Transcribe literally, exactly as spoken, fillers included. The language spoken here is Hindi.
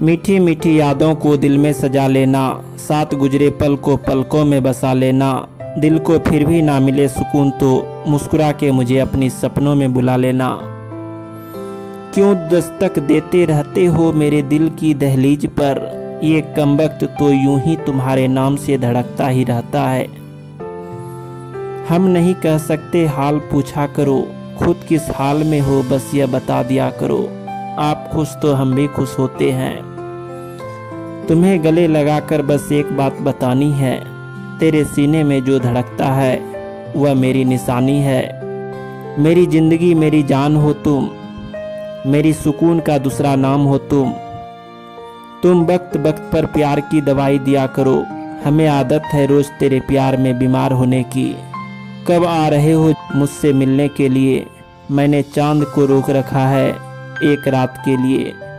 मीठी मीठी यादों को दिल में सजा लेना, साथ गुजरे पल को पलकों में बसा लेना। दिल को फिर भी ना मिले सुकून तो मुस्कुरा के मुझे अपनी सपनों में बुला लेना। क्यों दस्तक देते रहते हो मेरे दिल की दहलीज पर, ये कमबख्त तो यूं ही तुम्हारे नाम से धड़कता ही रहता है। हम नहीं कह सकते हाल पूछा करो, खुद किस हाल में हो बस यह बता दिया करो। आप खुश तो हम भी खुश होते हैं। तुम्हें गले लगाकर बस एक बात बतानी है, तेरे सीने में जो धड़कता है वह मेरी निशानी है। मेरी ज़िंदगी मेरी जान हो तुम, मेरी सुकून का दूसरा नाम हो तुम। तुम वक्त वक्त पर प्यार की दवाई दिया करो, हमें आदत है रोज़ तेरे प्यार में बीमार होने की। कब आ रहे हो मुझसे मिलने के लिए, मैंने चांद को रोक रखा है एक रात के लिए।